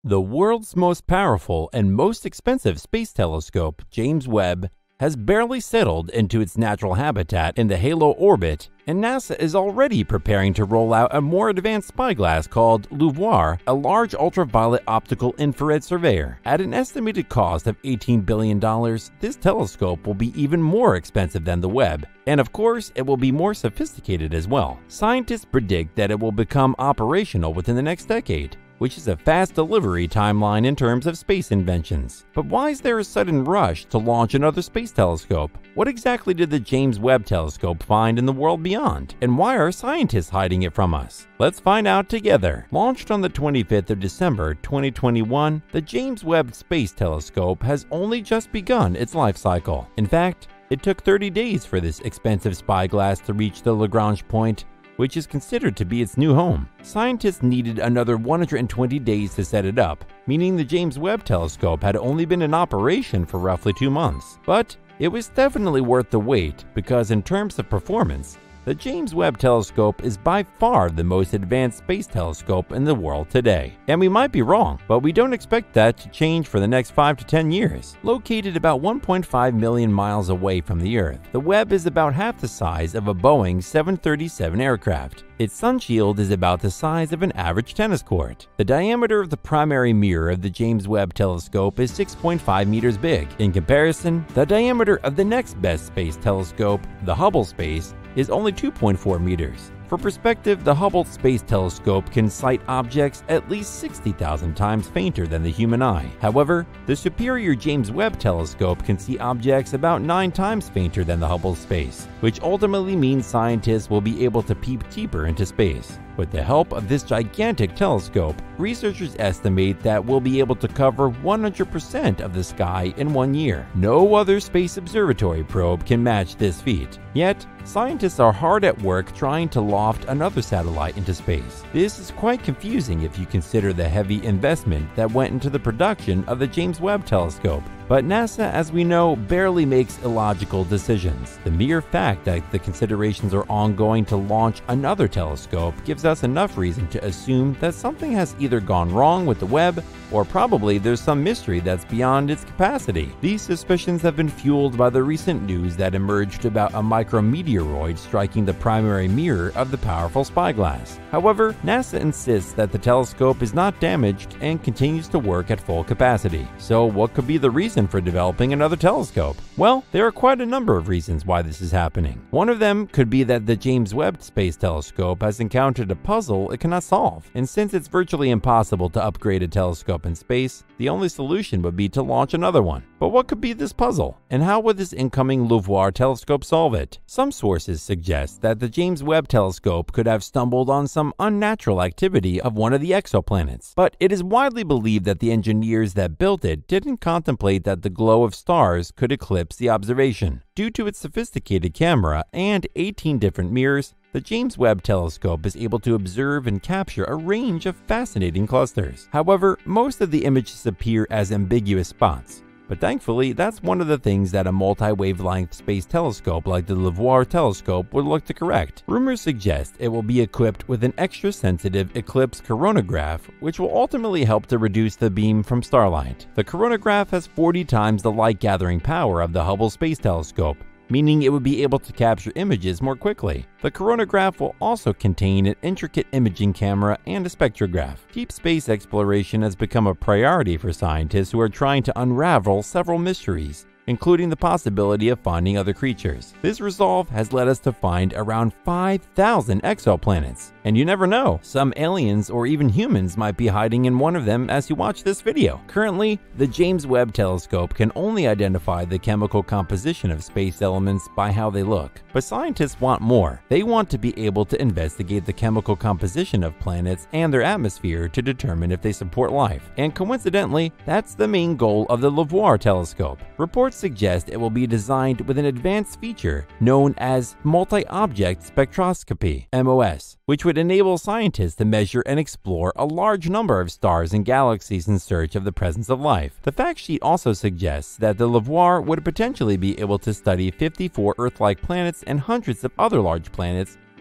The world's most powerful and most expensive space telescope, James Webb, has barely settled into its natural habitat in the halo orbit, and NASA is already preparing to roll out a more advanced spyglass called LUVOIR, a large ultraviolet optical infrared surveyor. At an estimated cost of $18 billion, this telescope will be even more expensive than the Webb, and of course, it will be more sophisticated as well. Scientists predict that it will become operational within the next decade, which is a fast delivery timeline in terms of space inventions. But why is there a sudden rush to launch another space telescope? What exactly did the James Webb telescope find in the world beyond? And why are scientists hiding it from us? Let's find out together. Launched on the 25th of December 2021, the James Webb Space Telescope has only just begun its life cycle. In fact, it took 30 days for this expensive spyglass to reach the Lagrange point, which is considered to be its new home. Scientists needed another 120 days to set it up, meaning the James Webb telescope had only been in operation for roughly 2 months. But it was definitely worth the wait because in terms of performance, the James Webb telescope is by far the most advanced space telescope in the world today. And we might be wrong, but we don't expect that to change for the next 5 to 10 years. Located about 1.5 million miles away from the Earth, the Webb is about half the size of a Boeing 737 aircraft. Its sunshield is about the size of an average tennis court. The diameter of the primary mirror of the James Webb telescope is 6.5 meters big. In comparison, the diameter of the next best space telescope, the Hubble space, is only 2.4 meters. For perspective, the Hubble Space Telescope can sight objects at least 60,000 times fainter than the human eye. However, the superior James Webb Telescope can see objects about 9 times fainter than the Hubble space, which ultimately means scientists will be able to peep deeper into space. With the help of this gigantic telescope, researchers estimate that we'll be able to cover 100% of the sky in 1 year. No other space observatory probe can match this feat. Yet, scientists are hard at work trying to loft another satellite into space. This is quite confusing if you consider the heavy investment that went into the production of the James Webb Telescope. But NASA, as we know, barely makes illogical decisions. The mere fact that the considerations are ongoing to launch another telescope gives us enough reason to assume that something has either gone wrong with the Webb, or probably there's some mystery that's beyond its capacity. These suspicions have been fueled by the recent news that emerged about a micrometeoroid striking the primary mirror of the powerful spyglass. However, NASA insists that the telescope is not damaged and continues to work at full capacity. So what could be the reason for developing another telescope? Well, there are quite a number of reasons why this is happening. One of them could be that the James Webb Space Telescope has encountered a puzzle it cannot solve. And since it's virtually impossible to upgrade a telescope in space, the only solution would be to launch another one. But what could be this puzzle? And how would this incoming LUVOIR telescope solve it? Some sources suggest that the James Webb Telescope could have stumbled on some unnatural activity of one of the exoplanets. But it is widely believed that the engineers that built it didn't contemplate that the glow of stars could eclipse the observation. Due to its sophisticated camera and 18 different mirrors, the James Webb Telescope is able to observe and capture a range of fascinating clusters. However, most of the images appear as ambiguous spots. But thankfully, that's one of the things that a multi-wavelength space telescope like the LUVOIR telescope would look to correct. Rumors suggest it will be equipped with an extra-sensitive eclipse coronagraph, which will ultimately help to reduce the beam from starlight. The coronagraph has 40 times the light-gathering power of the Hubble Space Telescope, meaning it would be able to capture images more quickly. The coronagraph will also contain an intricate imaging camera and a spectrograph. Deep space exploration has become a priority for scientists who are trying to unravel several mysteries, including the possibility of finding other creatures. This resolve has led us to find around 5,000 exoplanets. And you never know, some aliens or even humans might be hiding in one of them as you watch this video. Currently, the James Webb Telescope can only identify the chemical composition of space elements by how they look. But scientists want more. They want to be able to investigate the chemical composition of planets and their atmosphere to determine if they support life. And coincidentally, that's the main goal of the LUVOIR telescope. Reports suggest it will be designed with an advanced feature known as multi-object spectroscopy, MOS, which would enable scientists to measure and explore a large number of stars and galaxies in search of the presence of life. The fact sheet also suggests that the LUVOIR would potentially be able to study 54 Earth-like planets and hundreds of other large planets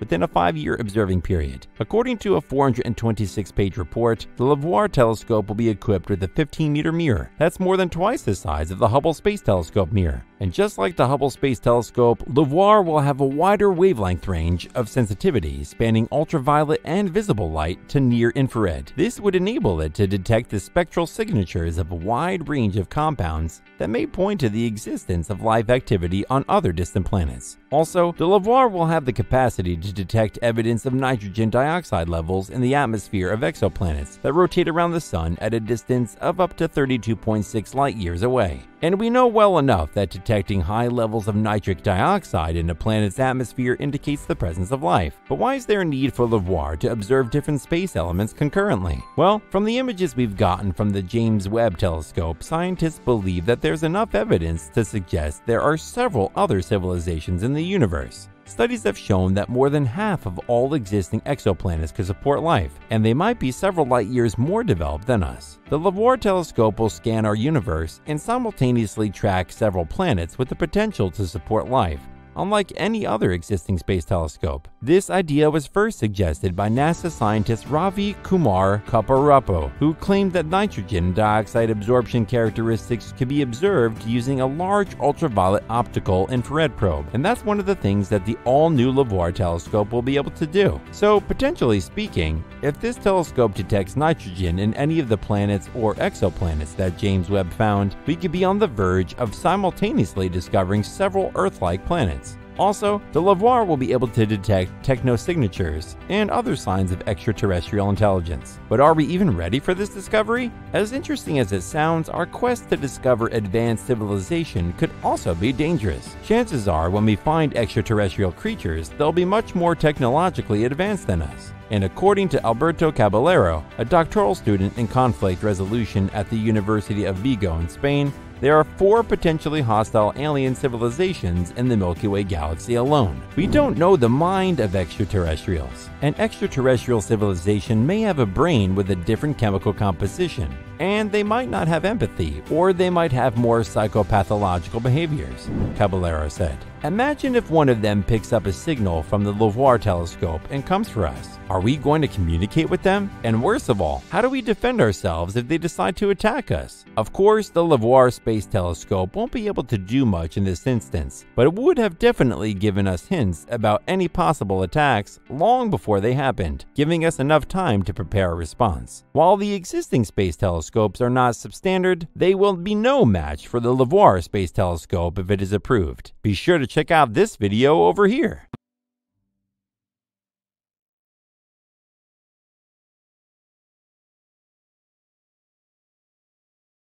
within a 5-year observing period. According to a 426-page report, the LUVOIR telescope will be equipped with a 15-meter mirror. That's more than twice the size of the Hubble Space Telescope mirror. And just like the Hubble Space Telescope, LUVOIR will have a wider wavelength range of sensitivity, spanning ultraviolet and visible light to near infrared. This would enable it to detect the spectral signatures of a wide range of compounds that may point to the existence of life activity on other distant planets. Also, the LUVOIR will have the capacity to detect evidence of nitrogen dioxide levels in the atmosphere of exoplanets that rotate around the Sun at a distance of up to 32.6 light-years away. And we know well enough that detecting high levels of nitric dioxide in a planet's atmosphere indicates the presence of life. But why is there a need for LUVOIR to observe different space elements concurrently? Well, from the images we've gotten from the James Webb telescope, scientists believe that there's enough evidence to suggest there are several other civilizations in the universe. Studies have shown that more than half of all existing exoplanets could support life, and they might be several light years more developed than us. The LUVOIR telescope will scan our universe and simultaneously track several planets with the potential to support life, unlike any other existing space telescope. This idea was first suggested by NASA scientist Ravi Kumar Kaparapu, who claimed that nitrogen dioxide absorption characteristics could be observed using a large ultraviolet optical infrared probe, and that's one of the things that the all-new LUVOIR telescope will be able to do. So, potentially speaking, if this telescope detects nitrogen in any of the planets or exoplanets that James Webb found, we could be on the verge of simultaneously discovering several Earth-like planets. Also, the LUVOIR will be able to detect technosignatures and other signs of extraterrestrial intelligence. But are we even ready for this discovery? As interesting as it sounds, our quest to discover advanced civilization could also be dangerous. Chances are, when we find extraterrestrial creatures, they'll be much more technologically advanced than us. And according to Alberto Caballero, a doctoral student in conflict resolution at the University of Vigo in Spain, there are 4 potentially hostile alien civilizations in the Milky Way galaxy alone. We don't know the mind of extraterrestrials. An extraterrestrial civilization may have a brain with a different chemical composition, and they might not have empathy, or they might have more psychopathological behaviors, Caballero said. Imagine if one of them picks up a signal from the LUVOIR telescope and comes for us. Are we going to communicate with them? And worst of all, how do we defend ourselves if they decide to attack us? Of course, the LUVOIR space telescope won't be able to do much in this instance, but it would have definitely given us hints about any possible attacks long before they happened, giving us enough time to prepare a response. While the existing space telescopes are not substandard, they will be no match for the LUVOIR space telescope if it is approved. Be sure to check out this video over here.